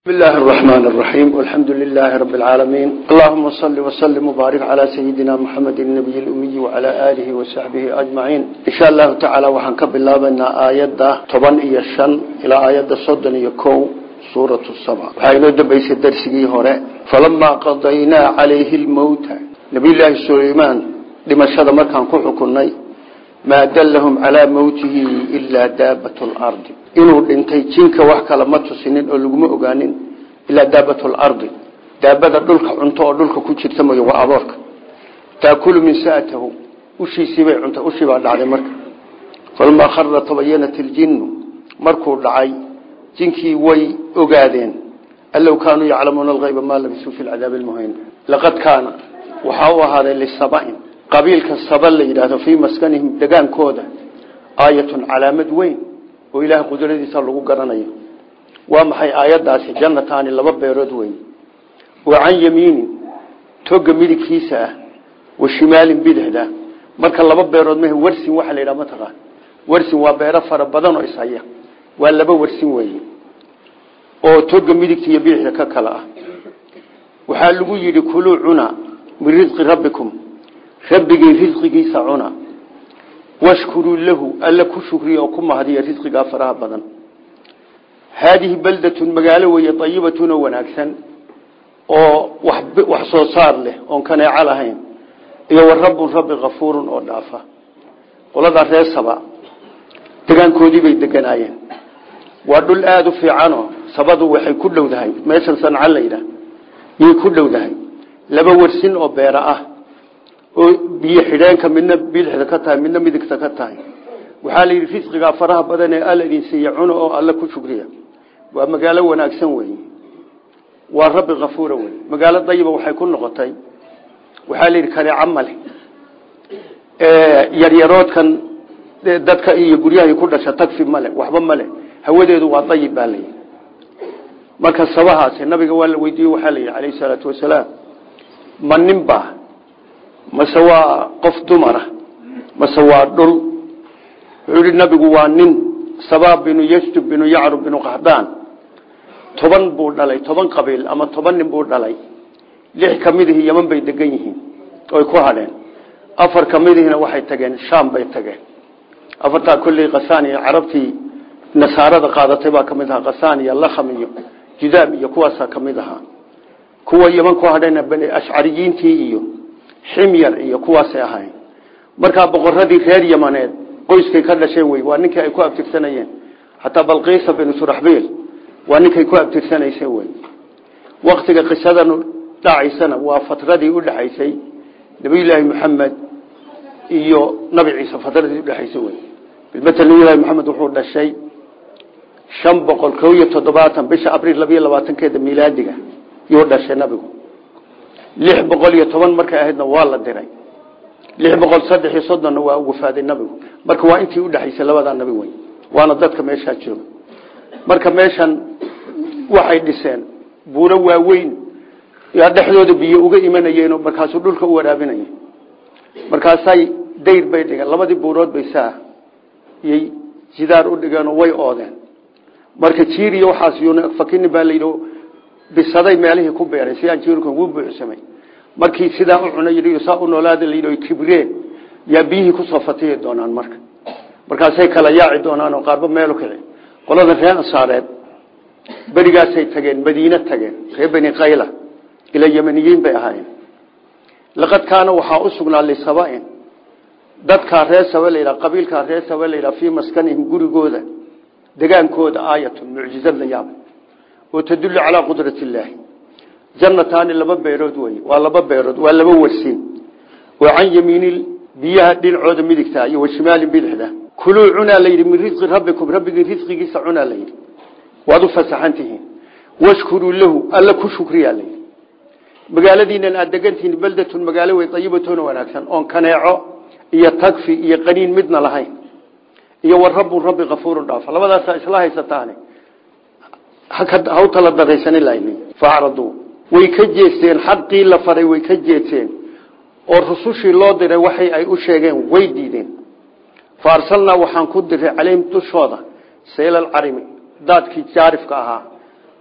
بسم الله الرحمن الرحيم والحمد لله رب العالمين اللهم صل وسلم وبارك على سيدنا محمد النبي الأمي وعلى آله وصحبه أجمعين إن شاء الله تعالى وحنكب الله بأن آيات طبعا إيشان إلى آيات صدن يكو سورة السبع وحين دبيس الدرسي هراء فلما قضينا عليه الموت نبي الله سليمان لما شهد مركان كحكني ما دلهم على موته إلا دابة الأرض إنه انتي جنك وحكا لما تسنين ولقم أغانين إلا دابة الأرض دابة دولك عنطاء دولك كتشت ثم يوعبارك تأكل من ساعته وشي سيبع عنطاء وشي بعد على مرك فلما خر تبينت الجن مركو العي جنكي وي أغادين قال لو كانوا يعلمون الغيب ما لبسوا في العذاب المهين لقد كان وحاوى هذا للسبعين قبيل كالصبل ليلة في مسكنهم دقان كودة آية علامة وين وإله قدرتي صلوا قرنيه ومحي آيات داسي جنتان لبب يرد وين وعن يمين توق ملك كيسة والشمال بدهده مركا لبب يرد مه ورس وحل إلى متغى ورس وبيرة فربضان وإسايا ولا بورس وين أو توق ملك يبيع ككلا وحالقوا يدخلوا عنا من رزق ربكم ربك رزقك سعونا واشكروا له ألا كشكري أو كم هذه رزقك فرها بدن هذه بلدة مقالة وهي طيبة وناكسا وحصوصار له وان كان يعلهين إيو الرب غفور ودافع قل هذا رأي السبع تقان كودي بيدقان آيين وادو الآد في عنه سبضوا وحي كله دهي ما يسنسان علينا يكله دهي لبورسين أو بيرأه biyo xidheenka midna bidixda ka tahay midna midigta ka tahay waxa la yiri fisqiga faraha badan ee alla idin siiyo cuno oo alla ku shukriya waa magaalo wanaagsan weey waa rabbi ghafuur weey magaalo dayiba waxay ku noqotay waxa la yiri kale amal yaryaroodkan dadka iyo guryaha ku dhasha tagfi male waxba male hawadeedu waa dayib baalay marka sabahaas nabiga waa la weydiiyay waxa la yiri kaleey salaatu wasalaam maninba مسوا قف دمرة مسوا دل يقول النبي وانين سباب بنو يشتب بنو يعرب بنو قحدان طبعا بود علي طبعا قبيل أما طبعا بود علي ليه كميده يمن بيدقيه أو يكوهلين أفر كميده هنا واحد تجين شام بيتجين أفرتا كل قساني عربتي نصارى قادة تبا كميدها قساني الله خميو جذاب يكواسا كميدها كوا يمن كوهلين بني أشعريين تيجيو حمير iyo kuwaas ay ahayn marka boqoradii reer Yamaneed qoyskay ka dhashay way waa ninkii ay ku abtirsanayeen hatta Balqiis bin Surahbil waa ninkii ku abtirsanaysay way waqtiga qisadan dhacaysana waa fatradii u dhaxaysay Nabi Ilaahi Muhammad iyo Nabi Ciisa fatradii u dhaxaysay way bilmatal Nabi Ilaahi Muhammad wuxuu dhashay 570 bisha Abriil 22keeda miilaadiga iyo dhashay nabigu 610 markay ahaydna waa la diray 630 waa ugu faaday nabigu marka waa intii u dhaxaysay labada nabi weyn waana dadka meesha jooga marka meeshan waxay dhiseen buuro waaweyn iyo dhaxdooda biyo uga imanayeen markaas dhulka u waraabinayeen markaasay dayr bay dhigan labadii buurood bay saa yey jidaar u dhigan way oodeen marka jiiriyo waxaas yoona fakin baalaydo bisaday meelihii ku beeray si aan jiirku ugu buuxsamay markii sida uu cunay yiri saa u noolaada liido kibreen ya bihi ku soo fatay doonaan markaasay kala yaaci doonaan oo qaarba meel u kale qolada reer saareed barigaasay tageen Madiina tageen reer Bani Qayla ila Yamaniyiin bay ahaayeen laqad kaana waxa u sugnaa li sabaa'in dadka reer Sabalayla qabiilka reer Sabalayla fi maskanihim gurigooda degaankooda aayatu mu'jizad la yaab وتدل على قدرة الله جنتان لبا بيرود ولبا بيرود ولبا ورسين وعن يمين بيها دين عود ملكتا وشمال بلحده كلوا عنا ليل من رزق ربكم ربك رزقك سعنا ليل وادو فسحنته واشكروا له ألا كشكري عليه مقالدين الأدقنتين بلدة مقالة طيبة وناكسا أن كان يعو يتكفي يقنين مدنا لهين والرب غفور دافع لما ذا إصلاحي ستاني هاو تلا دريسان الله فعرضوا ويكجيسين حقي لفري ويكجيسين والرسوشي الله دير وحي أي أشيغين ويديدين فارسلنا وحان كدر عليهم تشوضا سيل العرمي دادكي جارفك أها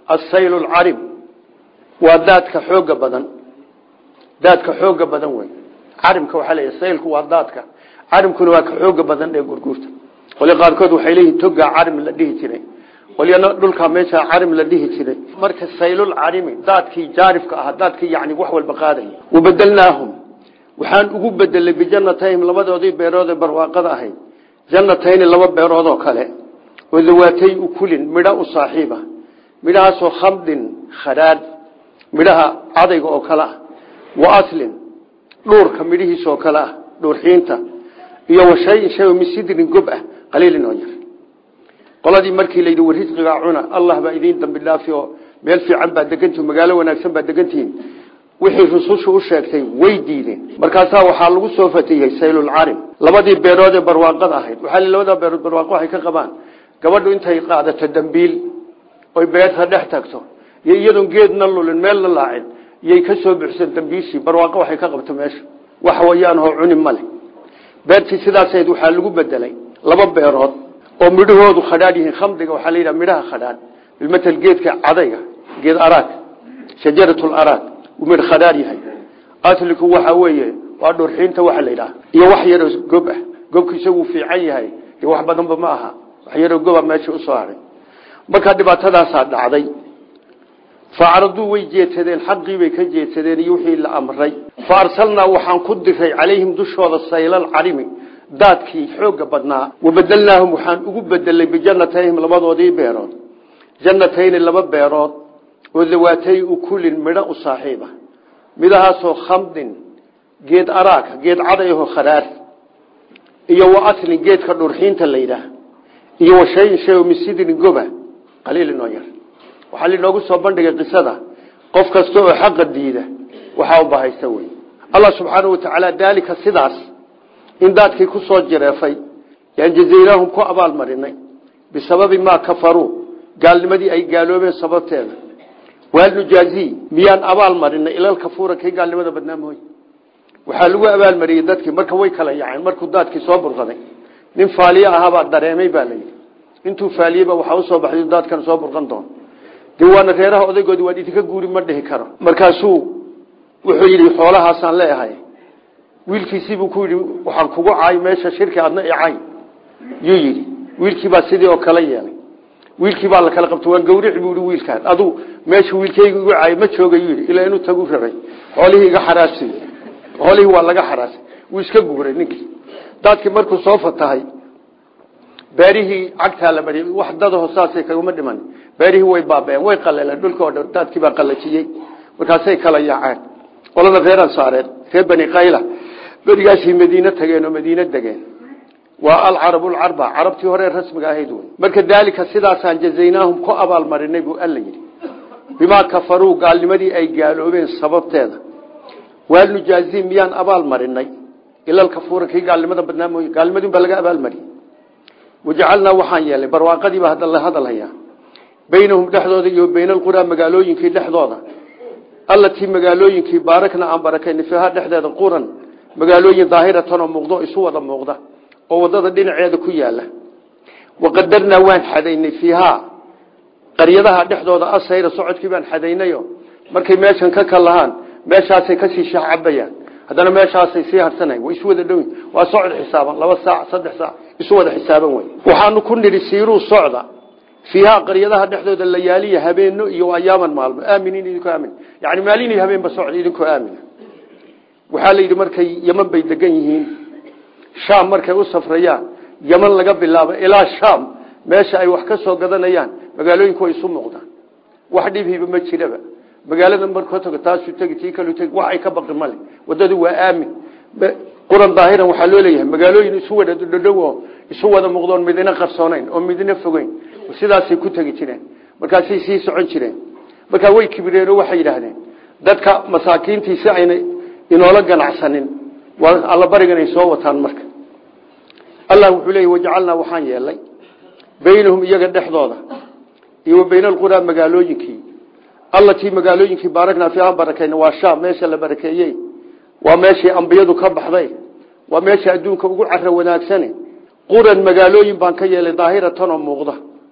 السيل العرب وذاتك حوق بدن ذاتك حوق بدن وين عرمك وحلي السيلك وذاتك عرمك نواك حوق بدن يقول قرت ولي قاركود وحيليه توقع عرم لديه تري ولي نقولك ميشا عرم لديه تري مركز السيل العرم ذاتك جارفك ذاتك يعني وحو البقادي وبدلناهم وحان ugu bedelay bijannatayn labadoodii beerood barwaaqada ahayd jannatayn laba beerood oo kale wadawaatay u kulin midha u saaxiiba midhaas oo khamdin kharaad midhaha adayga oo kala wa aslin dhurka midhihiisa oo kala dhurxiinta iyo shay misidin gob ah qaliilin oo yar qoladii markii leeyahay warisqiga cuna allah ba idin dambi dhaafiyo meel fiican ba degantu magaalo wanaagsan ba degantiin wixii rusushu u sheegtay way diideen markaas waxa lagu soo fatiyay saylul arim labadii beerood ee barwaaqada ahayd waxa labada beerood barwaaqo waxay ka qabaan gabadhu intay qaadato dambiil oo beerta dhex tagto iyadoo geedna lulin meel la laacin iyay ka soo bixsan dambiishi barwaaqo waxay ka qabto meesha wax wayaan oo cuni male beertii sidaas ay waxa lagu bedelay laba beerood oo midhahoodu khadhaad yihiin khamdiga waxa la yiraahdaa midhaha khadhaad ilmatal geedka cadayga geed araag shajaratul araag ومن خداريها أتلك وحويه وأدور حين توحى ليلة يوحير جبه جبك يسوي في عيها يوحى بدن بماها وحير جبه ما شو صاري ما كان دبعت هذا صار عضي فعرضوا ويجيت هذين حقي ويكجيت هذين يوحي الأمري فأرسلنا وحن قدر عليهم دشوا السيل العريمي ذات كي حوج بدنا وبدلناهم وحن وبدل بجنتهم لبضوا دي بيرود جنتين لبض بيرود وذواتي وكل مرء صاحبه مدها سو خمد جيد أراك جيد عضيه خرار إيوه أصل جيد كدورحين تليله إيوه شيء مسيد الجبه قليل النوير وحال النوجس صبندق القصة قف كستوع حق الديدة وحاوبها يسوي الله سبحانه وتعالى ذلك السداس إن ذاتك كسر جرافي يعني جزيرهم كأبال مريني بسبب ما كفروا قال لمدي أي قالوا من سببتين والنجازي ميان أبال مرينا إلى الكفورة كي قال لماذا بدنامه وحلوة أبال مرينا ذاتك مركا ويكلا يعني مركو ذاتك صابر غضي نين فالية أهابات داريمي بالي انتو فالية وحاوصوا بحديد ذات كان صابر غندون ديوانا غيرها أذيقوا ديواني تكا قوري مرده كارا مركاسو وحيري حولها سان لا هاي ويلكي سيبو كوري وحنكوكو عاي ماشا شركة عدنا إعاي يجري ويلكي باسيدي وكلا يعني wiilkii baa la kala qabtay waan gowrici buu wiilkaan adu meesha wiilkaygu ugu caay ma joogayo ilaa inuu tagu rabay xoolihii iga xaraasay xoolihii waa laga xaraasay wuu iska guuray ninkii dadkii markuu soo fatahay beerihii cagta la mariyay wax dad hoosaasay kaguma dhiman beerihii way baabeen way qalaleen dhulka oo dadkii baa qalajiyay markaasay kala yaaceen qolada reeran saareen reer bani qayla barigaashii madiina tageen oo madiina degeen والعرب العربة عربتي هوري رسمك أهيدون مركز ذلك سداسان جزيناهم كأبا المرنب وقال بما كفروا قال لمدي أي قالوا بين سبب تاذا وقال نجازين ميان أبا المرنب إلا الكفور كي قال لمدى بدنامه قال لمدي بلغ أبا المرنب وجعلنا وحانيا لبرواقة دي بهذا الله هذا الهيا بينهم دحضوذي وبين القرى مقالوين كي دحضوذا التي مقالوين كي باركنا عن بركين فيها دحضوذا القرى مقالوين ظاهرة ومغضوء سوى مغضوء ووضد دينعيده ku yaala waqadarna waan xadaynay fiha qariyadaha dhexdooda asayr socodkii baan xadaynayo markay meeshan ka kalahan meeshaasay ka sii shaacabayaan hadana meeshaasay sii harsanay way isu wada dhow waa socod xisaaban 2 saac 3 saac isu wada xisaaban way waxaanu ku niri siiru socda fiha qariyadaha dhexdooda layaaliya habeeno iyo ayaaman maalmo aaminiin idinku aamin yaani maalin iyo habeen ba socod idinku aamin waxa la yiri markay yaman bay degan yihiin شام markay u safrayaan yaman laga bilaabo ilaa sham meesha ay wax ka soo gadanayaan magaalooyinku ay isu muuqdaan wax dhibiba ma jiraba magaalada markoo tago taas u tagtii kale tag wax ay ka baqi male wadadu waa aamin quran daahiran waxa loo leeyahay magaalooyin isu wada dhadhow isu wada muuqdaan midina qarsoonayn oo midina fogeyn sidaas ay ku tagi jireen markaas ay sii socon jireen marka way kibireero waxay yiraahdeen dadka masaakiintiisa ayna inoola ganacsanin والله برجنا يسوى تان الله وحليه وجعلنا وحان يالله بينهم يجد حضاضة وبين القرى مقالوجكي الله تي مقالوجكي باركنا فيها بركين واشام ماشي لبركيين وماشي أنبيض كبح ضي وماشي أدونك وقول عشر وناك سنة قرى المقالوجين بانكية لظاهرة تنم مغضة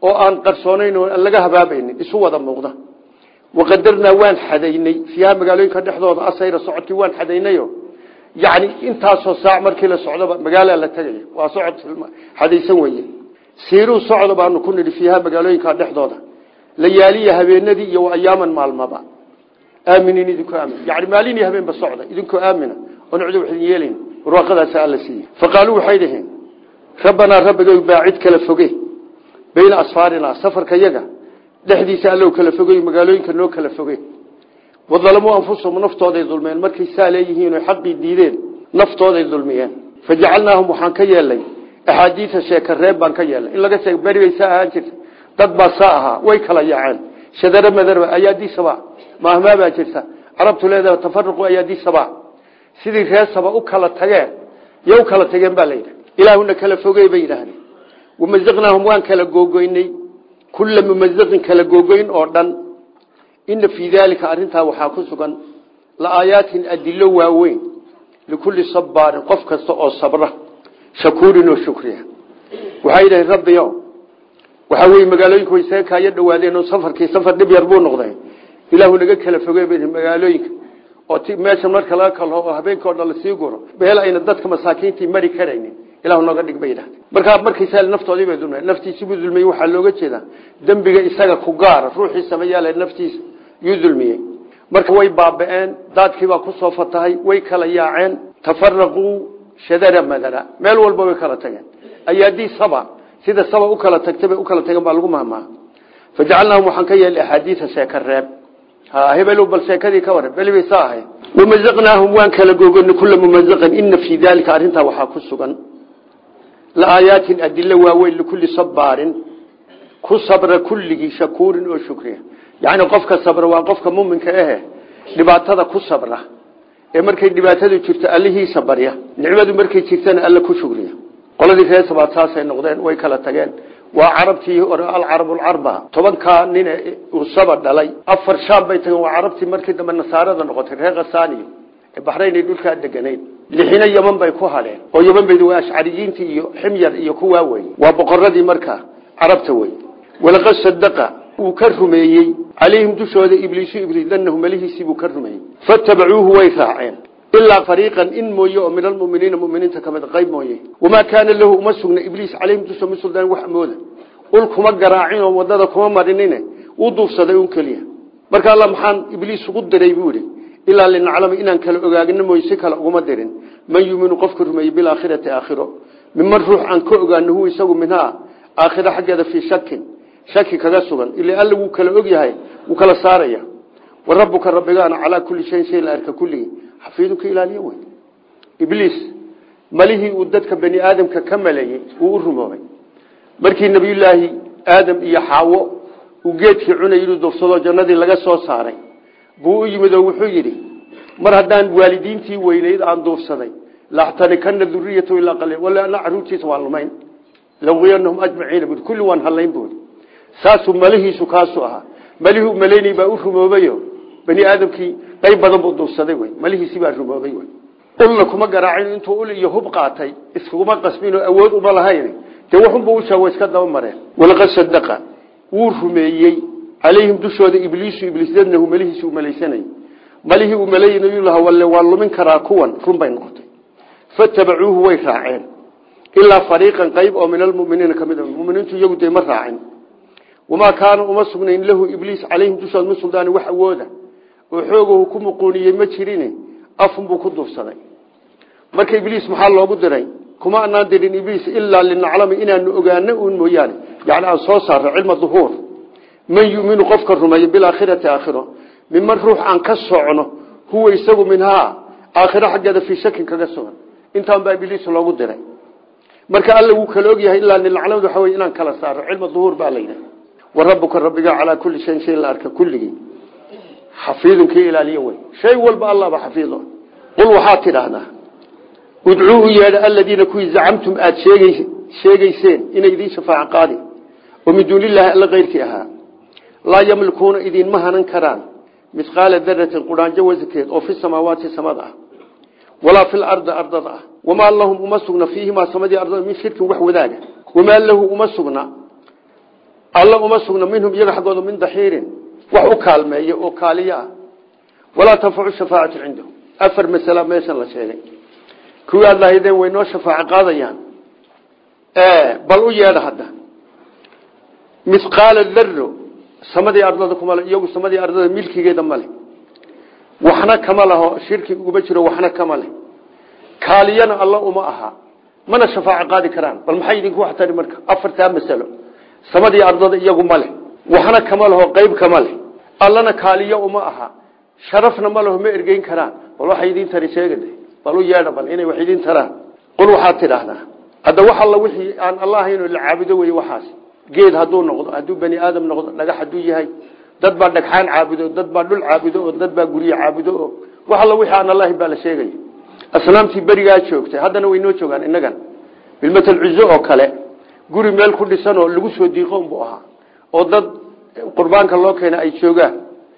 oo aan qarsoonayn oo laga habaabaynin isu wada muuqda waqadarna waan xadaynay fiha magaalooyinka dhexdooda asayra socodkii waan xadaynayo yani intaasoo saac markii la socdoba magaalo la tagay waa socod xadaysan weeye siiru socdo baanu ku nidhi fiha magaalooyinka dhexdooda layaaliya habeenadii iyo ayaaman maalmaba aaminin idinku aamin yani maalin iyo habeen ba socda idinku aamina oo cid wax yeelin warqadaas alla siiyay faqaaluu waxay dhaheen rabbana rabbiga baacid kala foge bayna asfaarina safarka yaga dhexdiisa allow kala fogay magaalooyinka noo kala fogay wadalamu anfusahum naftooda dulmeen markay saaleeyihiin oo xaqi diideen naftooda dulmiyeen fajacalnaahum waxaan ka yeelay ahadiisa sheeka reeb baan ka yeelay in laga sheeg baribaysa ahaan jirta dad baa saaha way kala yaaceen shadara madarba ayaadii sabaa maahma baa jirta arabtu leedahay tafarruqu ayaadii sabaa sidii reesaba u kala tageen yow kala tageen baa leeyahay ilaahuna kala fogay bay yiraahdeen wamazaqnaahum waan kala googoynay كل ممزق كلا جوجين أردن إن في ذلك أرنتها وحاكسكن لآيات أدلة وين لكل صبار قفك الصبرة شكور وشكريا وهيدا الرب يوم وحوي مقالويك ويساك يد وادين وسفر كي سفر نبي يربون نقضين إله نجك كلا فوق بين مقالويك أو ما شمرك لا كله هبين كورنا للسيجور بهلا إن الدتك مساكين تمري كريني إله نقدك بيده markii sal naftoodii bay dulmay naftiisa buu dulmay waxa looga jeeda dambiga isaga ku gaar ruuxi sameeyay naftiisa yu dulmiyay marka way baabeen daadkii baa ku soo fatahay way kala yaaceen tafarraqu shadara madara meel walba way kala tageen ayaadii saba sida saba u kala tagtay u kala tageen baa lagu mahmaa fajacalnaahum waxaan ka yeelay ahadiisa sheekareeb ha hebelu bal sheekadii ka waran bal way saahay wamazaqnaahum waan kala googoon kullu mumazaqan inna fi dhalika arinta waxa ku sugan لآيات أدلة وويل لكل صبار كصبر كل شكور وشكريا يعني قفك صبر وقفك مؤمن كأه لبعتها كصبره مركي لبعتها شفت عليه صبريا نعمة مركي شفتنا ألا كشكريا قال لي في سبعة ساعة نقدين ويكلا تجين وعربتي العرب العربة طبعا كان الصبر دلي أفر شاب بيته وعربتي مركي دم النصارى نقطة هذا ثاني البحرين يقول كأد جنين لحين يمن بيكوها له ويمن بيدوا أشعريين تي حمير يكوا وين وبقردي مركا عربتوي ولقد صدق وكرمي عليهم تشهد إبليس لأنهم مليه سيبوا كرمي فاتبعوه ويفاعين إلا فريقا إن مويه من المؤمنين تكمل غيب مويه وما كان له مسجن إبليس عليهم تشهد مسلدان وحمودا قلكم الجراعين ووضدكم مرنين وضوف صدقون كليه مركا الله محان إبليس قدر يبوري إلا لنعلم إن كلا أجاجنا مويسك على أمدرين من يؤمن قفكر ما يبي الآخرة آخره ممن روح عن كأجا أنه يسوي منها آخرة حاجة في شك كذا سجن اللي قال له كلا أجي وكلا صارية وربك ربنا على كل شيء الأرك كله حفيظك إلى اليوم إبليس مليه ودتك بني آدم ككمله وأرمه بركي النبي الله آدم يحاول وجيت في عنا يرد صلاة جنة لقى صاري buu yimid oo wuxuu yiri mar hadaan waalidiintii weyneed aan doorsaday la xtanikan durriyatu ila qalil wala ana aruutiis waalmayn lawiyanhum ajmaciin bid kulli wan halayn buu saasu malihiisu kaasu aha malihu maleeni baa u rumoobayo bani aadamkii qayb badan buu doorsaday way malihiisi baa rumoobay way qulna kuma garaacin intuu ul iyo hub qaatay iskuma qasbino awood uma lahayn te wuxuu buu shaaway iska daba mareen wala qasadaqa wuu rumeeyay عليهم دشود إبليس لأنه مليه مليسني مليه مليين يلها والله من كراكون رم بين قطي فاتبعوه ويفاعين إلا فريقا قيب أو من المؤمنين كمدة المؤمنين يجود مرعين وما كانوا أمسكنين له إبليس عليهم دشود من سلطان وحوده وحوجه كم قوني متشرينه أفهم بكذب صدق مرك إبليس محل الله قدرين كما أن ندرين إبليس إلا لنعلم إن أجانه وياني يعني أصاص علم الظهور من يؤمن قفك الرمي بالآخرة آخرة ممن روح عن كسعنه هو يسوي منها آخرة حاجة في شك كجسون انت عم بإبليس الله قدره مركا الله وكلوجيها إلا أن العالم ده حوي إنان كلا صار علم الظهور بعلينا وربك الرب على كل شيء الأرك كله حفيظك إلى اليوم شيء والبا الله بحفيظه قل وحاطر أنا ادعوه يا الذين كوي زعمتم آت شيء سين إن يدين شفاعة قادي ومن دون الله إلا غير فيها لا يملكون إذن مهنا كران مثقال ذرة القرآن جوزكيت أو في السماوات سماء ولا في الأرض أرضها وما اللهم أمسكنا فيه ما سمدي أرض من شرك وحو ذلك وما له أمسكنا alla uma sugna minhum iyaga xaggooda min daxiirin wax u kaalmeeyo oo kaaliya ah walaa tanfacu shafaacatu cindahum afar masala meeshan la sheegay kuwii aad lahaydeen way noo shafaaco qaadayaan bal u yeedha hadda mithqaala darro samadii ardada kuma le iyagu samadii ardada milkigeeda male waxna kama laho shirki uguba jiro waxna kama leh kaaliyana alla uma aha mana shafaaco qaadi karaan bal maxay idinku wax tari marka afartaa masalo samadii ardada iyagu male waxna kama laho qayb kama leh allana kaaliyo uma aha sharafna ma laho ma ergeyn karaan bal waxay idin tari sheegade bal u yeedha bal inay wax idin taraan qul waxaad tidhaahdaa hadda wax alla wixii aan allah inuu la caabudo wey waxaas geed hadduu noqdo hadduu bani aadam noqdo dhagax hadduu yahay dad baa dhagxaan caabudo dad baa dhul caabudo oo dad baa guryo caabudo oo wax alla wixii aan allah baa la sheegay asnaamtii barigaa joogtay haddana way noo joogaan innagan bilmatal cuzo oo kale guri meel ku dhisan oo lagu soo diiqoon buu ahaa oo dad qurbaanka loo keena ay joogaan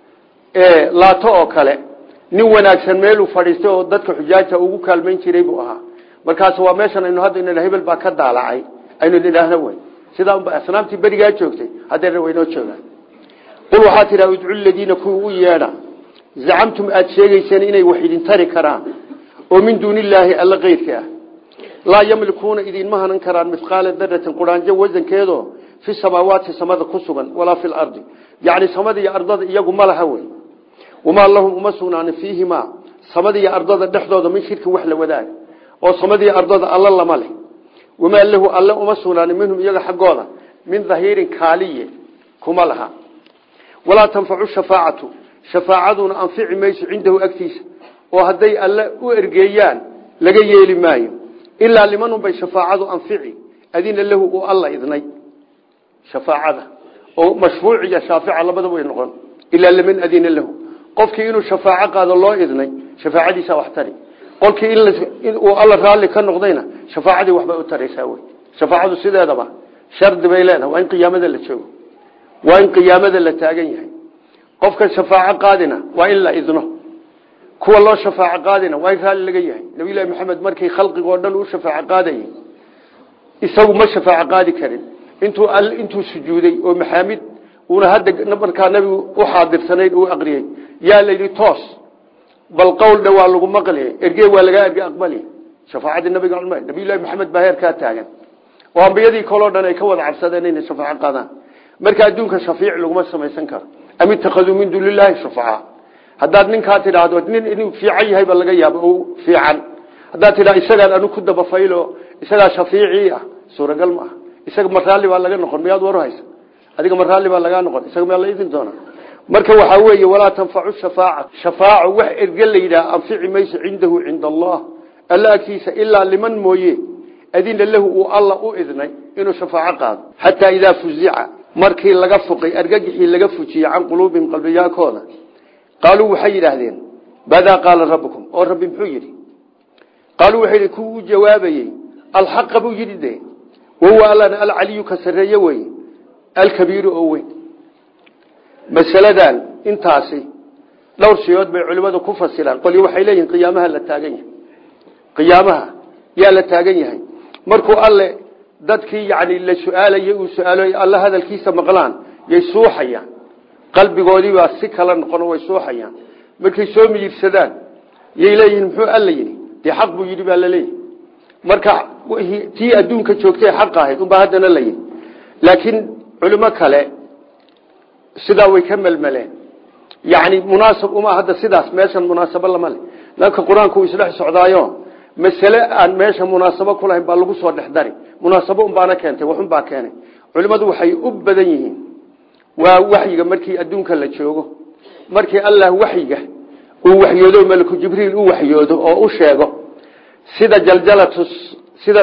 laato oo kale nin wanaagsan meel uu fadhiistay oo dadka xujaajta ugu kaalmeyn jiray buu ahaa markaas waa meeshan aynu hadda inna hebel baa ka daalacay aynu ilaahna way sidaa unba asnaamtii barigaa joogtay haddana way noo joogaan qul waxaa tidhaha udcu ladiina kuwii u yeedha zacamtum aada sheegayseen inay wax idin tari karaan oo min duuni illaahi alla keyrka ah laa yamlikuuna idinma hanan karaan mithqaala daratin quraanjo wasankeedoo fi samaawaati samada ku sugan walaa fi lardi yacni samada iyo ardada iyagu ma laha wey wamaa lahum uma sugnaanin fiihimaa samada iyo ardada dhexdooda min shirkin wax la wadaag oo samada iyo ardada alla lama leh wamaa lahu alle uma sugnaanin minhum iyaga xaggooda min dahiirin kaaliye kuma laha walaa tanfacu shafaacatu shafaacaduna anfici mayso cindahu agtiisa oo hadday alle u ergeeyaan laga yeeli maayo ilaa limanun bay shafaacadu anfici adina lahu uu alla idnay shafaacada oo mashfuuc iyo shaafica labada way noqon ilaa liman adina lahu qofkii inuu shafaaco qaado loo idnay shafaacadiisa wax tari qolkii in uu alla raalli ka noqdayna shafaacadii waxbay u taraysaa wey shafaacadu sideedaba shardi bay leedahay waa in qiyaamada la joogo waa in qiyaamada la taagan yahay qofka shafaaco qaadina waa in la idno kuwa loo shafaaco qaadina waa in raalli laga yahay nabiyullaahi maxamed markii khalqigoo dhan uu shafaaco qaadayay isagu ma shafaaco qaadi karin intuu sujuuday oo maxaamid uuna hadda markaa nabigu u xaadirsanayd uu aqriyay yaa layidhi toos bal qowl dhawaa lagu maqli ergey waa laga erge aqbali shafaacadii nabiga nabiyullaahi maxamed baa heerkaa taagan oo ambiyadii kaloo dhan ay ka wada cabsadeen inay shafaaco qaadaan marka adduunka shafiic laguma samaysan karo am ittakhaduu min duuni illaahi shufacaa haddaad ninkaa tidhaahdo nin inuu fiican yahay baa laga yaaba oo fiican haddaad tidhahdo isagaan anu ku dabafaylo isagaa shafiicii ah suuragal ma aha isaga maraalli baa laga noqon miyaad waru haysa adiga maraalli baa lagaa noqon isaga miyaa la idin doonaa marka waxaa weeye walaa tanfacu shafaaca shafaaco wax erge la yidhaha anfici mayso cindahu cinda allah alla agtiisa ilaa liman mooye adina lahu uu alla u idnay inuu shafaaco qaado xataa idaa fuzica markii laga fuqay argagixii laga fujiyey can quluubihim qalbiyaakooda qaaluu waxay yidhaahdeen badaa qaala rabbukum oo rabbi muxuu yidhi qaaluu waxay yidhi kuwuu jawaabayey alxaqa buu yidhi de wahuwa allana alcaliyu ka sarreeye wey alkabiiru oo weyn masaladan intaasi dhowr shayood bay culimmadu ku fasiraan qolyo waxay leeyihiin qiyaamaha la taagan yahay qiyaamaha yaa la taagan yahay markuu alle dadkii yani la su-aalayay uu su-aalo alla hadalkiisa maqlaan yay suuxayaan qalbigoodii baa si kala noqon way suuxayaan markay soo miyirsadaan yay leeyihiin muxuu alla yidhi dee xaq buu yidhi baa la leeyahy marka tii adduunka joogtay xaq ahayd unbaa haddana la yidhi laakiin culimo kale sidaa way ka melmeleen yani munaasab uma hadda sidaas meeshan munaasabo lama leh laakiin qur-aanku uu isdhex socdaayo masale aan meesha munaasabo ku lahayn baa lagu soo dhex dari munaasabo unbaana keentay waxunbaa keenay culimmadu waxay u badan yihiin waa waxyiga markii adduunka la joogo markii allah waxyiga uu waxyoodo malaku jibriil u waxyoodo oo u sheego sida jaljalatus sida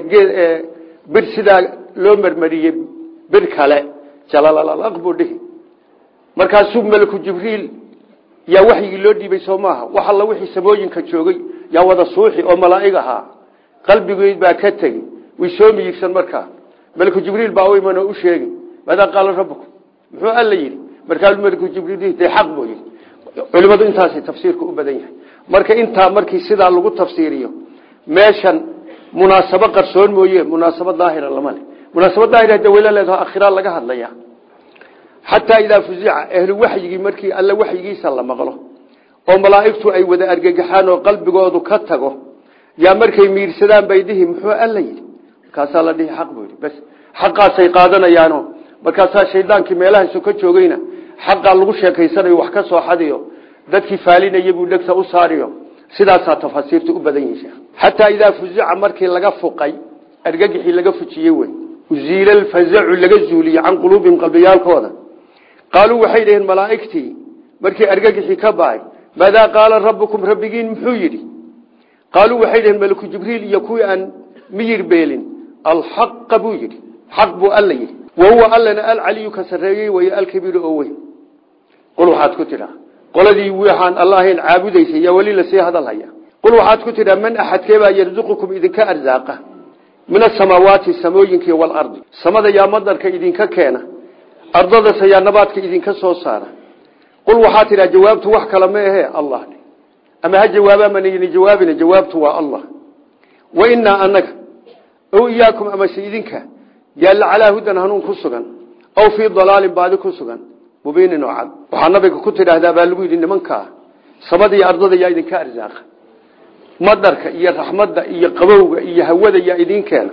bir sidaa loo marmariyey bir kale jalalaq buu dhihi markaasuu malaku jibriil yaa waxyigii loo dhiibay soo maaha wax alla wixii samooyinka joogay yaa wada suuxi oo malaa'ig ahaa qalbigood baa ka tegi way soo miyigsan markaa malaku jibriil baa u iman oo u sheegi madaa qaala rabbukum muxuu alla yidhi markaa malaku jibriil dee xaq buu yidhi culimadu intaasay tafsiirka u badan yahay marka intaa markii sidaa lagu tafsiiriyo meeshan munaasabo qarsoon mooye munaasabo daahira lama leh مناسبة إلى دويلة لها أخيرا لقى هذا حتى إذا فزع أهل وحي مركي ألا وحي سلم غله وملائكته أي وذا أرجحان وقلب جواد كتجه يا مركي ميرسدان بيدهم حو الليل كاسال ده حق بودي بس حقا سيقادنا يانو بكاسا شيطان كميله سكت شوقينا حقا لغشة كيسر وحكسه حديو ذاتك فالين يبو لك أساريو سداسة تفسير تقبلين شيء حتى إذا فزع مركي لقى فوقي أرجح لقى فتشيوي وزيل الفزع لقى الزولي عن قلوبهم قلبيال كوذا قالوا وحيده الملائكتي مركي أرجح كباي ماذا قال ربكم ربكين محيري قالوا وحيده الملك جبريل يكوي أن مير بيلين الحق بويري حق بو ألي وهو ألنا العلي كسريي ويا الكبير أوي قلوا حاد كتيرا قل ذي ويحان الله العابد يا ولي لسي هذا الهيا قلوا حاد كتيرا من أحد كيبا يرزقكم إذن كأرزاقه من السماوات السموينك والأرض سمد يا مدر كإذن ككينه أرض سيا نبات كإذن كسوسارة قل وحاتنا جوابت وحكى لما هي الله أما هالجوابا من يجي جوابنا جوابته الله وإنا أنك أو إياكم أما سيدنك يلا على هدى هنون كسغا أو في ضلال بعد كسغا مبين وعد وحنبك كتر هذا بالويد إن منك سمد يا أرض يا إذن كأرزاق مدرك يا رحمد يا قبوغ يا هود يا إذن كان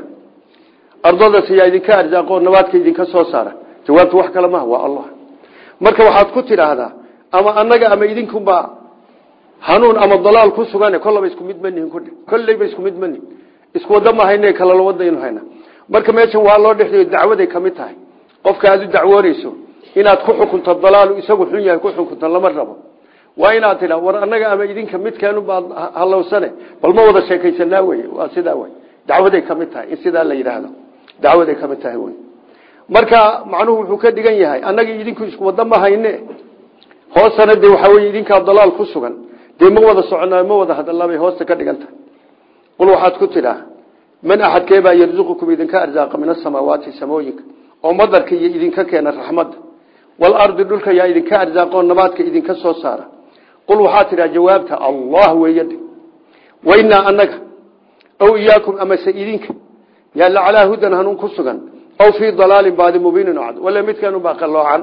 أرض سيا إذن كأرزاق ونبات كإذن كسوسارة جوابت وحكى لما هو الله marka waxaad ku tiraahdaa ama anaga ama idinkum ba hanuun ama dalaal ku sugan kollaba isku mid manihin ku kollaba isku mid manihin isku wada ma haynay kala la wadayno hayna marka meeshan waa loo dhixay dacwaday kamid tahay qofka aad u dacwooreyso inaad ku xukunto dalaal isagu xun yahay ku xukunto lama rabo waa inaad tira war anaga ama idinka mid kaanu ba halowsane bal ma wada sheekaysanaa way waa sida way dacwaday kamid tahay in sida la yiraahdo dacwaday kamid tahay way marka macnuhu wuxuu ka dhigan yahay anaga idinku isku wada ma hayne hoosanade waxa weey idinka dalaal ku sugan de ma wada soconaa ma wada hadalay hoosta ka dhiganta qul waxaad ku tiraa man ahad keeba yarzuqukum idinka arzaaqa min as-samawati samooyinka oo madarka iyo idinka keena raxmad wal ardi dhulka yaa idinka arzaaqo nabaadka idinka soo saara qul waxaad tiraa jawaabta allah weeyad wayna anaga aw iyaakum ama sayidinka yaa la ala hudan hanun ku sugan أو في ضلال بعد مبين وعد ولا مت كانوا باقلوا عن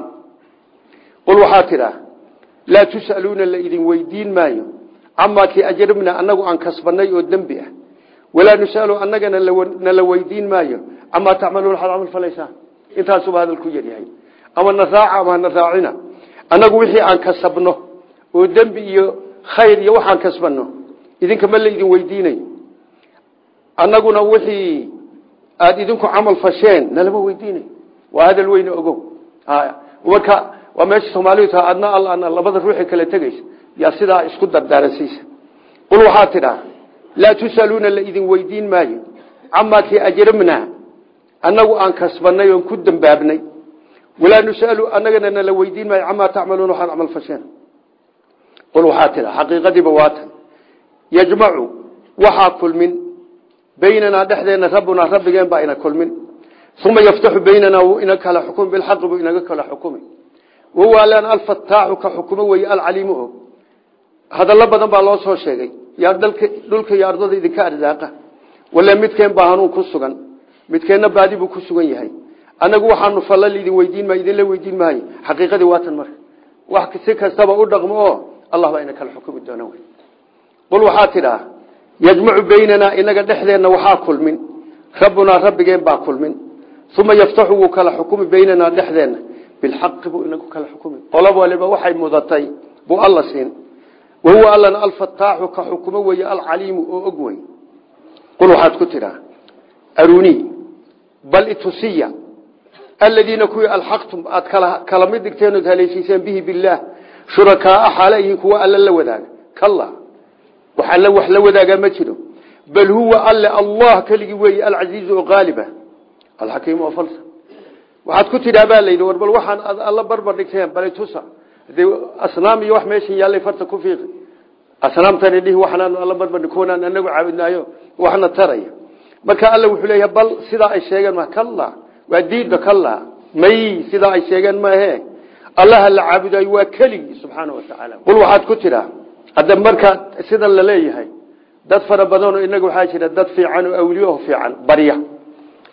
قل وحاتنا لا تسألون الذين ويدين مايو عما كي أجرمنا أنه عن كسبنا يودن به ولا نسأل أنك نلويدين مايو عما تعملون الحرام الفليسان انتهى سبب هذا الكجر يعني أما النثاع وما نثاعنا أنه وحي عن كسبنا ودن به خير يوحى عن كسبنا إذن كما الذين ويديني أنه نوحي aad idinku amal fasheen nalaba weydiinay waa hadal weyn ogo marka waa meesha Soomaalidu aadna Allah labada ruuxi kala tagays ya sida isku dardaaraysiisa qul waxa tira la tusaluna la idin weydiin maayo amma ki ajramna annagu aan kasbanay oo ku dambaabnay wala nusalu annagana la weydiin maayo amma ta'maluna waxaan amal fasheen qul waxa tira haqiiqadi bawaatan yajma'u waxa kul min بيننا دحدنا ربنا ربنا بيننا كل من ثم يفتح بيننا وإنك على حكم بالحق وإنك على حكم وهو لأن الفتاح كحكم وهي العليم هذا الله بدن بالله سو شيء يا دلك يا أرض ذيك أرزاقه ولا متكين بهانو كسران متكين بعدي بكسران يهاي أنا جوا حنو فلا اللي ويدين ما يدين لا ويدين ما هي حقيقة واتن مر واحد سك سبب أودغم الله بينك الحكم الدنوي قل وحاتنا يجمع بيننا إنك دحدنا وحا كل من ربنا ربنا با كل من ثم يفتح وكل حكم بيننا دحدنا بالحق بو إنك كل حكم طلب ولبا وحي مضتي بو الله سين وهو ألنا الفتاح كحكم ويا العليم أقوي قلوا حد كترا أروني بل اتسيا الذين كوي الحقتم كلمة دكتين هليسيسان به بالله شركاء حاليه كوا ألا لوذاك كالله وحلا وحلا وذاك ما جرو بل هو الله كلي وي العزيز وغالبه الحكيم وفلسه waxaad ku tidaabaa leeyahay war bal waxaan alla barbar dhigteen bal tusa asnaam iyo wax meesha yaalay farta ku fiiq asnaamtani dhih waxaan alla barbar dhikoonaan anagu caabudnaayo waxna taraya marka alla wuxuu leeyahay bal sida ay sheegan ma kalla waa diida kalla may sida ay sheegan ma he allah la caabuday waa kali subhanahu wa ta'ala qul waxaad ku tiraa hadda marka sida la leeyahay dad fara badan oo inagu waxa jira dad fiican oo awliyo fiican bariya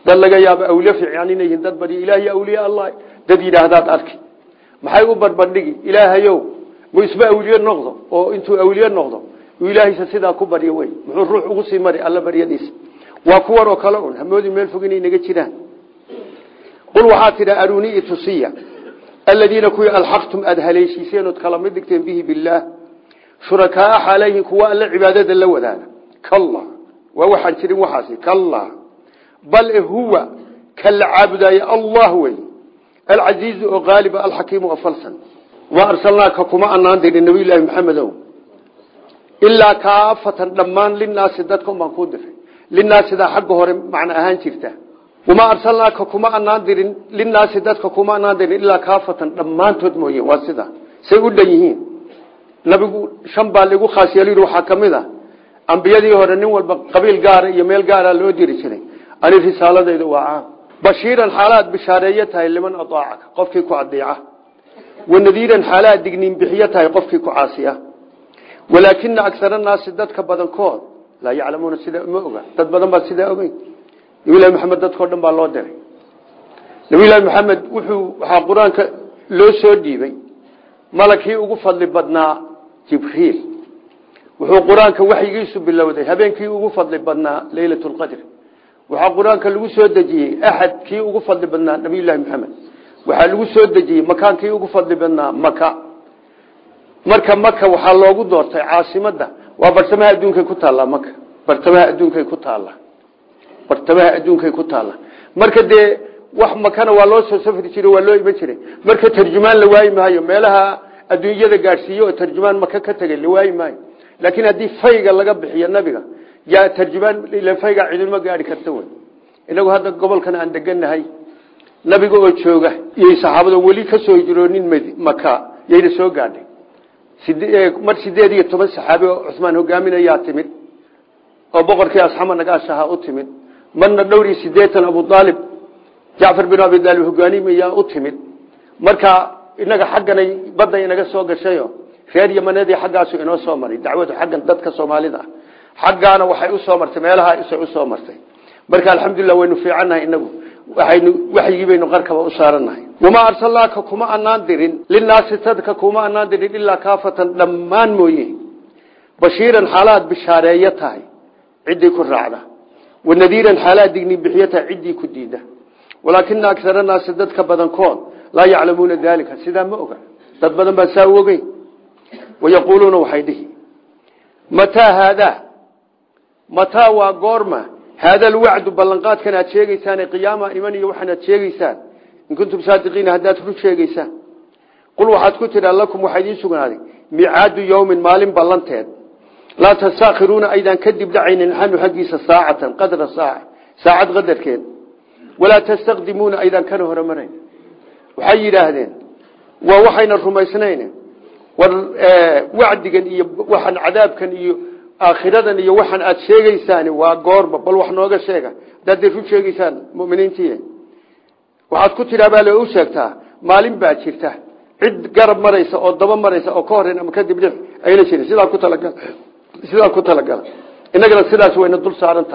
dad laga yaabo awliya fiican inay yihiin dad bari ilaahay awliya allah dad yiraahdaad arki maxay u barbardhigi ilaahayow mu isba awliya noqdo oo intuu awliya noqdo ilaahay sidaa ku bariyo way muxuu ruux ugu sii mari alla bariyadiisa waa kuwan oo kale un hamoodi meel fog inay naga jiraan qul waxaa tira aruni itusiya alladina kuwa alhaqtum adhalaysiiseen oo kala mid dhigteen bihi billah shurakaa xalayhi kuwa alla cibaadada la wadaaga kalla wa waxaan jirin waxaasi kalla bal huwa kal abday allah way العزيز وغالب الحكيم وفلسن وأرسلناك كما أنان دين النبي الله محمد إلا كافة لمان للناس دادكم منقود للناس دا حقه معنى أهان شرته وما أرسلناك كما أنان دين للناس دادك كما أنان دين إلا كافة لمان تدموه واسدا سيقول ديهين نبي شنبال لغو خاسيالي روحا كمدا أنبيادي هورنين والقبيل قارة يميل قارة لو ديري شري أنا في سالة دي وعام بشيرا حالات بشاريتها لمن أطاعك قفك كعديعة ونذيرا حالات دقنين بحيتها قفك كعاسية ولكن أكثر الناس دادك بدن كون لا يعلمون السيداء مؤغا داد بدن با السيداء أغين نبي الله محمد داد كون با الله داري نبي الله محمد وحا قرآن لو سودي بي ملكي أغفض لبدنا جبريل وحو قرآن كوحي يسو بالله ودي هبين كي أغفض لبدنا ليلة القدر waxaa quraanka lagu soo dajiyay ahad kii ugu fadli badnaa nabi ilaahi maxamed waxa lagu soo dajiyay makaankii ugu fadli badnaa maka waxa loogu doortay caasimada waa bartamaha adduunka ku taala maka bartamaha adduunka ku taala marka de wax makana waa loo soo safri jiray waa loo iman jiray marka tarjumaan la waayay maayo meelaha adduunyada gaarsiiyo oo tarjumaan maka ka tagay la waayay maayo laakiin hadii fayga laga bixiyo nabiga يا ترجمان إلى فيقع عدل ما قاعد كرتون إنه هذا قبل كان عند جنة هاي نبي قوي شوقه يصحابه ولي كسو يجرونين مكة يرسو قاعد مر سيدي تبص صحابه عثمان هو قامنا يعتمد أو بقر كي أصحابنا نقاشها أتمد من الدوري سيدتنا أبو طالب جعفر بن أبي طالب هو قاني يا أتمد مركا إنك حقنا بدأ إنك سوق الشيء خير يمنادي حقا سو إنه صومري دعوته حقا ضدك صومالي ده حقنا waxay u soo martay meelaha u soo martay marka alxamdulillah waynu fiicanahay inagu waxay baynu qarkaba u saaranahay wama arsalaka kuma anaan dirin linaasi tadka kuma anaan dirin illa kaafatan dhamaan mooyee bashiiran xalaad bishaarayatahay cidii ku raacda wanadiiran xalaad digni bixiyata cidii ku diida walakin akthar an-nas dadka badan kood la yaclamuuna dalika sida ma oga dad badan ba saawogay wayaquluna waxaydihi mata hada متى وقرما هذا الوعد بلنقات كانت شيغيسان قيامه ايمانيه وحنا شيغيسان ان كنتم صادقين هدات رو شيغيسان قل waxaad ku tiraa lakum waxay sugnaaday mi'aad yawm maalin ballanteed la tasakhiruna aidan kadib dacaynin hanu haqiisa saacatan qadra saacad qadarkeed wala tastaqdimuna aidan kana horamaray waxay yiraahdeen waa waxayna rumaysnayn wacdigan iyo waxan cadaabkan iyo آخرتنا يوحن أتشيغي ثاني وقارب بل وحنوغا شيغا دادي رو شيغي ثاني مؤمنين تيه وحاد كنت لابالي أوشاكتا مالين باكيرتا عد قرب مريسا أو ضبا مريسا أو كورين أما كدب لح أيلا شيري سيدا كنت لقال إنك لك سيدا سوين الدول سارنتا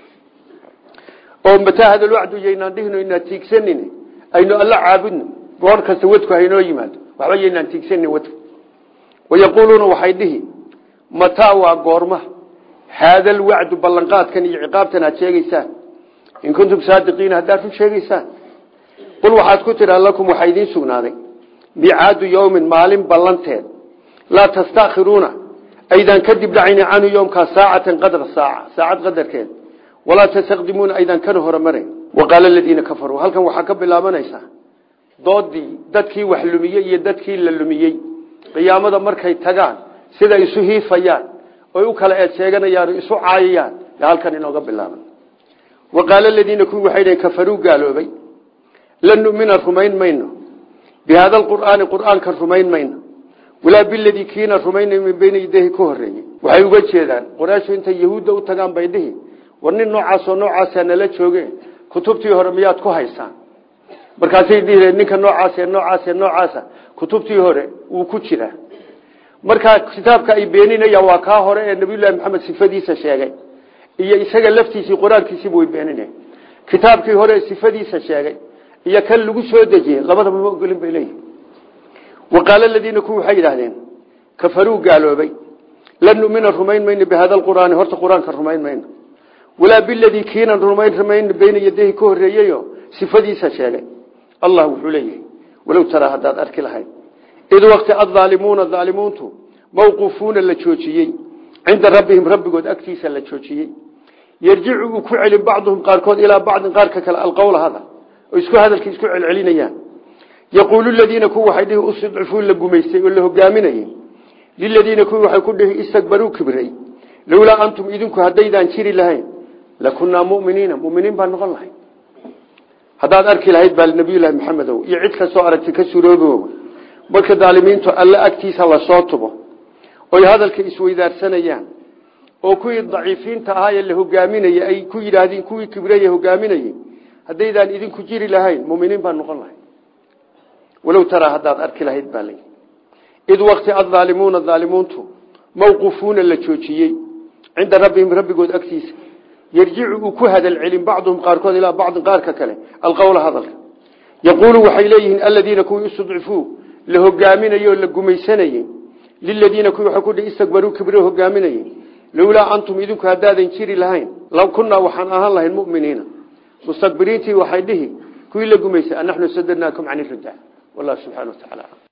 أو متى هذا الوعد يينان دهنو إنا تيكسنيني أينو الله عابدن قواركا سويتكو هينو يماد وحبا يينان تيكسني وتو ويقولون وحيده متى وقرمه هذا الوعد بلنقات كان عقابتنا تشيغيسان إن كنتم صادقين هذا تشيغيسان قل waxaad ku tiraa lakum waxaydin sugnaaday bi'aadu yawmin maalin ballanteed la tastakhiruna aydan kadib dhacayna aanu yawmka saacatan qadra saacad qadarkeed wala tastaqdimuna aydan kan hormaray waqala alladina kafaru halkan waxa ka bilaabanaysa doodii dadkii wax lumiyay iyo dadkii la lumiyay qiyaamada markay tagaan sida isu hiifayaan oo u kala eedeeganayaan isu caayayaan halkan inooga bilaaban waqala alladina kun waxay kafaru gaaloobay lan nu'mina rumayn mayno bihada alquran ka rumayn mayno wala billadii kiina rumayna min bayna yadihi ku horeeyay waxay uga jeedaan quraashu inta yahuuda u tagaan baydihi warnin noocaas nala joogeen kutubtii hore miyaad ku haysaan markaasay diireen ninka noocaas kutubtii hore uu ku jira marka kitaabka ay beeninayaan waa ka hore ee nabi maxamed sifadiisa sheegay iyo isaga laftiisii quraankiisii way beeninayaan kitaabkii hore sifadiisa sheegay iyo kan lagu soo dejiyay labadaba ma ogolin bay leeyihiin waqaala alladina ku waxay yiraahdeen kafaruu gaaloobay lan nu'mina rumayn mayna bihada alquraan horta quraanka rumayn mayna wala billadii kiina rumayn bayna yadayhi ka horeeyayo sifadiisa sheegay allah wuxuu leeyahay walaw tara hadad arki lahayd id waqti adh-dhalimuuna dhalimuntu mawqufuuna la joojiyay inda rabbihim rabbigood agtiisa la joojiyay yarji'u ku cili bacdhum qaarkood ila bacd qaarka kala alqawl hada isku hadalkii isku celcelinayaan yaqulu alladina ku waxay dhihi usdhifu la gumeystay oo la hogaaminayay lilladina ku waxay ku dhihi istakbaru kibray lawla antum idinku hadaydan jiri lahayn la kunna mu'miniin baan noqon lahayn hadaad arki lahayd bal nabiyullaahi maxamed iyo cid ka soo aragtay ka suroobo marka daalimiintu alla agtiisa la soo tubo oo hadalka isweydaarsanayaan oo kuwii daciifiinta ahaa ee la hogaaminayay ay ku yiraahdeen kuwii kibray hogaaminayay hadaydan idinku jiri lahayn mu'miniin baan noqon lahayn walaw tara hadaad arki lahayd balay id waqti adh-dhalimuuna dhalimuntu mawqufuuna la joojiyay inda rabbihim rabbigood agtiisa yarji'u ku hadal cilin bacdhum qaarkood ila bacd qaarka kale alqawl hadal yaqulu waxay leeyihiin alladina ku yusdhifu la hogaaminayo la gumaysanayay lilladina ku waxa ku istakbaru kibru hogaaminayay lawla antum idinku hadaadan jiri lahayn law kunna waxaan ahaan lahayn mu'miniina mustakbiriintii waxay dhihi kuwii la gumaysay annahnu sadadnaakum 'ani ridda wallahu subhanahu wa ta'ala